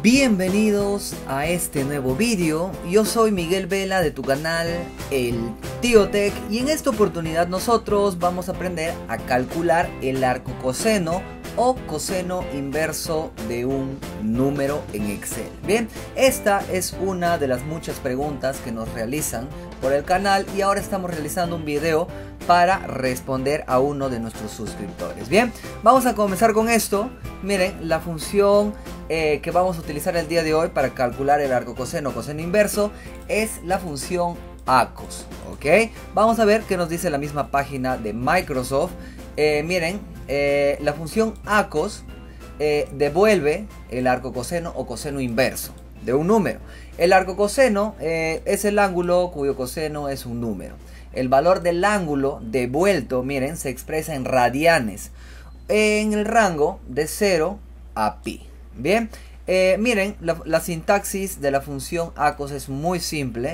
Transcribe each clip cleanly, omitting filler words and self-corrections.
Bienvenidos a este nuevo vídeo. Yo soy Miguel Vela de tu canal El Tío Tech y en esta oportunidad nosotros vamos a aprender a calcular el arco coseno o coseno inverso de un número en Excel. Bien, esta es una de las muchas preguntas que nos realizan por el canal y ahora estamos realizando un video para responder a uno de nuestros suscriptores. Bien, vamos a comenzar con esto. Miren, la función que vamos a utilizar el día de hoy para calcular el arco coseno o coseno inverso es la función ACOS. ¿Ok? Vamos a ver qué nos dice la misma página de Microsoft. Miren, la función ACOS devuelve el arco coseno o coseno inverso de un número. El arco coseno es el ángulo cuyo coseno es un número. El valor del ángulo devuelto, miren, se expresa en radianes en el rango de 0 a pi. Bien, miren, la sintaxis de la función ACOS es muy simple.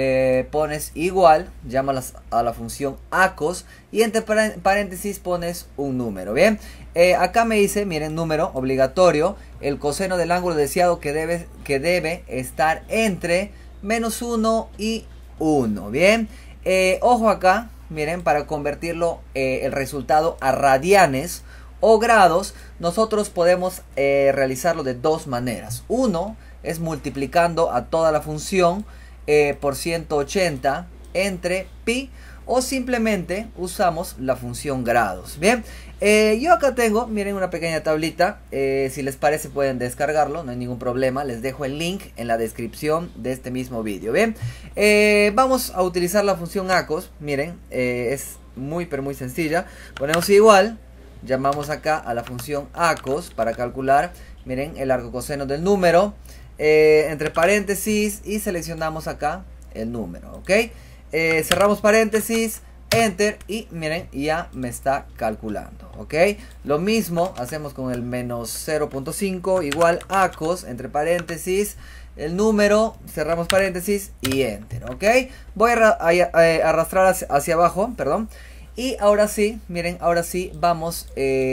Pones igual, llamas a la función ACOS y entre paréntesis pones un número. Bien, acá me dice, miren, número obligatorio, el coseno del ángulo deseado que debe estar entre menos 1 y 1. Bien, ojo acá, miren, para convertirlo el resultado a radianes o grados, nosotros podemos realizarlo de dos maneras. Uno es multiplicando a toda la función por 180 entre pi, o simplemente usamos la función grados. Bien, yo acá tengo, miren, una pequeña tablita. Si les parece pueden descargarlo, no hay ningún problema. Les dejo el link en la descripción de este mismo vídeo. Bien, vamos a utilizar la función ACOS. Miren, es muy sencilla. Ponemos igual, llamamos acá a la función ACOS para calcular, miren, el arco coseno del número, entre paréntesis, y seleccionamos acá el número. Ok, cerramos paréntesis, enter, y miren, ya me está calculando. Ok, lo mismo hacemos con el menos 0.5, igual ACOS, entre paréntesis, el número, cerramos paréntesis y enter. Ok, voy a arrastrar hacia abajo, perdón. Y ahora sí, miren, ahora sí vamos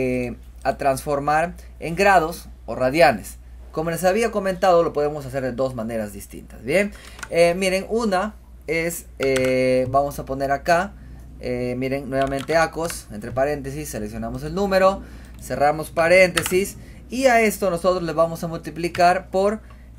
a transformar en grados o radianes. Como les había comentado, lo podemos hacer de dos maneras distintas. Bien, miren, una es, vamos a poner acá, miren, nuevamente ACOS, entre paréntesis, seleccionamos el número, cerramos paréntesis, y a esto nosotros le vamos a multiplicar por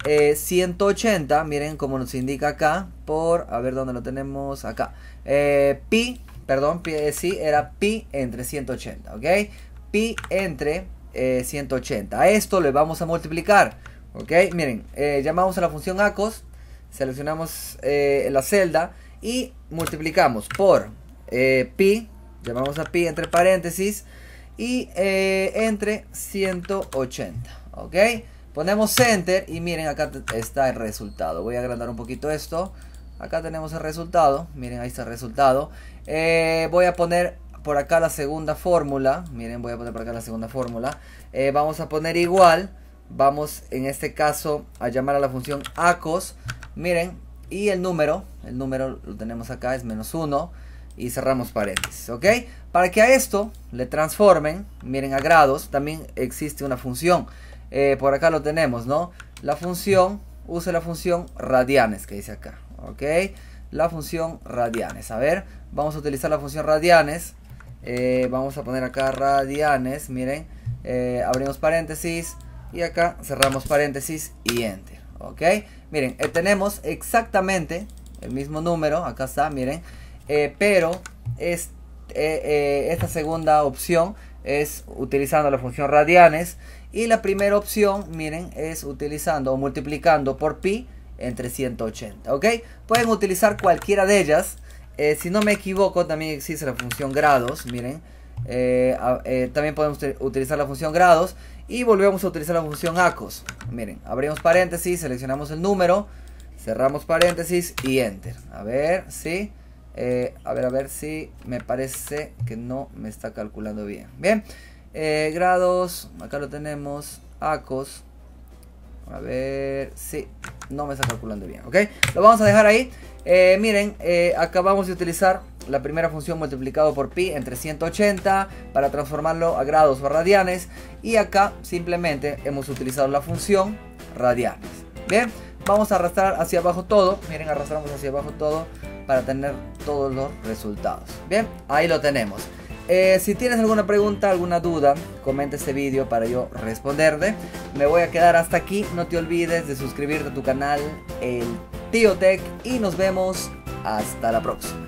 180, miren, como nos indica acá, por, a ver dónde lo tenemos, acá, pi. Perdón, sí, era pi entre 180, ¿ok? Pi entre 180. A esto le vamos a multiplicar, ¿ok? Miren, llamamos a la función ACOS, seleccionamos la celda y multiplicamos por pi, llamamos a pi entre paréntesis y entre 180, ¿ok? Ponemos enter y miren, acá está el resultado. Voy a agrandar un poquito esto. Acá tenemos el resultado, miren, ahí está el resultado. Voy a poner por acá la segunda fórmula, miren, voy a poner por acá la segunda fórmula. Vamos a poner igual, vamos en este caso a llamar a la función ACOS, miren, y el número lo tenemos acá, es menos 1, y cerramos paréntesis, ¿ok? Para que a esto le transformen, miren, a grados, también existe una función, por acá lo tenemos, ¿no? La función, use la función radianes que dice acá. Ok, la función radianes. A ver, vamos a utilizar la función radianes. Vamos a poner acá radianes. Miren, abrimos paréntesis y acá cerramos paréntesis y enter. Ok, miren, tenemos exactamente el mismo número. Acá está, miren, pero esta segunda opción es utilizando la función radianes, y la primera opción, miren, es utilizando o multiplicando por pi entre 180, ¿ok? Pueden utilizar cualquiera de ellas. Si no me equivoco, también existe la función grados, miren. También podemos utilizar la función grados y volvemos a utilizar la función ACOS. Miren, abrimos paréntesis, seleccionamos el número, cerramos paréntesis y enter. A ver, sí. A ver si me parece que no me está calculando bien. Bien, grados, acá lo tenemos, ACOS. A ver, sí, no me está calculando bien, ¿ok? Lo vamos a dejar ahí. Miren, acabamos de utilizar la primera función multiplicado por pi entre 180 para transformarlo a grados o a radianes. Y acá simplemente hemos utilizado la función radianes. Bien, vamos a arrastrar hacia abajo todo. Miren, arrastramos hacia abajo todo para tener todos los resultados. Bien, ahí lo tenemos. Si tienes alguna pregunta, alguna duda, comenta este vídeo para yo responderte. Me voy a quedar hasta aquí. No te olvides de suscribirte a tu canal, el Tío Tech, y nos vemos hasta la próxima.